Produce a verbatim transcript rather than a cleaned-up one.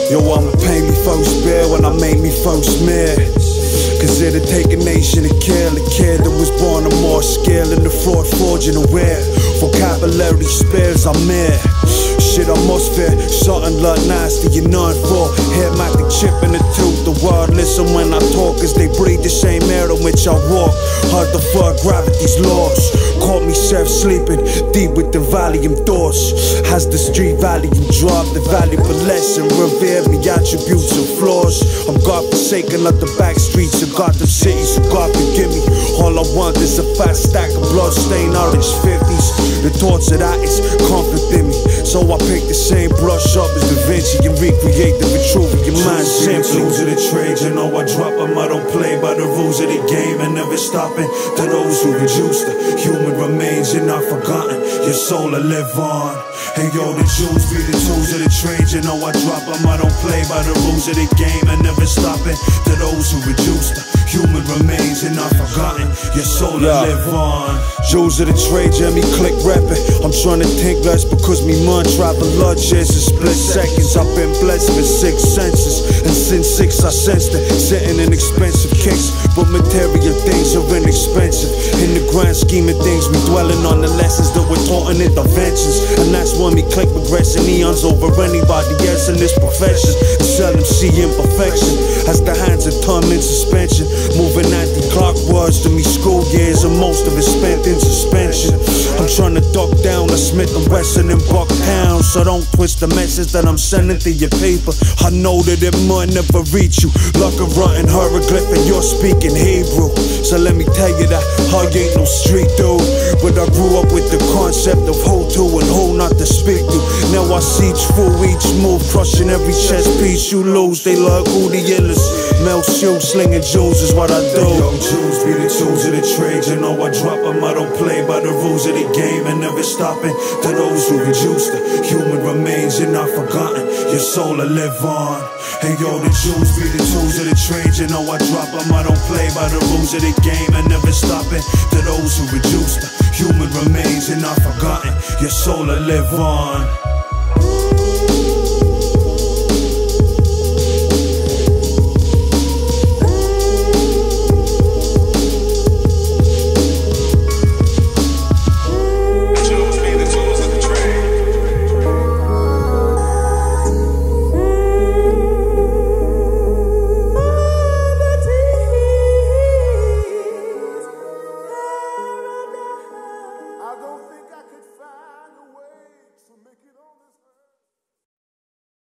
Yo, I'ma pay me first bill when I make me first mayor. Cause it'll take a nation to kill a kid that was born on more skill in the fraud, forging aware. Vocabulary spills, I'm here. Shit, I must fear something like nasty you're known for. Hairmatic chip in the tooth. The world listen when I talk, cause they breathe the same air in which I walk. Hard to fuck gravity's laws. Caught me self sleeping deep with the volume thoughts. Has the street volume dropped? The valuable lesson revere me attributes and flaws. I'm God forsaken like the back streets of Gotham City, so God forgive me. All I want is a fat stack of blood-stained orange fifties. The thoughts of that is comfort in me, so I pick the same brush up as Da Vinci and recreate the Vitruvian mind simply. Tools of the trade, you know I drop them. I don't play by the rules of the game and never stopping. To those who reduce the human remains, you're not forgotten. Your soul will live on. And yo, the Jews be the tools of the trade, you know I drop them. I don't play by the rules of the game and never stopping. To those who reduce the human remains, you're not forgotten. Your soul will live on. Jews of the trade, Jimmy click rapping. I'm trying to think less because me mind travel large years in split seconds. I've been blessed with six senses, and since six I sensed it. Sitting in expensive kicks, but material things are inexpensive. In the grand scheme of things, we dwelling on the lessons that we're taught in interventions. And that's when we click progressing eons over anybody else in this profession. And seldom see imperfection as the hands are thumb in suspension. Moving anti-clockwise to me school years, and most of it spent in suspension. I'm trying to duck down the Smith and Wesson and Bucktown, so don't twist the message that I'm sending to your paper. I know that it might never reach you like a rotten hieroglyph and you're speaking Hebrew. So let me tell you that I ain't no street dude, but I grew up with the concept of who to and who not to speak to. Now I see through each move, crushing every chess piece you lose. They like who the illest. Melt shoes, slinging jewels is what I do. Yo, Jews be the tools of the trade, you know I drop them. I don't play by the rules of the game and never stopping. To those who reduce the human remains, you're not forgotten. Your soul will live on. Hey yo, the Jews be the tools of the trade, you know I drop them. I don't play by the rules of the game and never stopping. To those who reduce the human remains, you're not forgotten. Your soul will live on.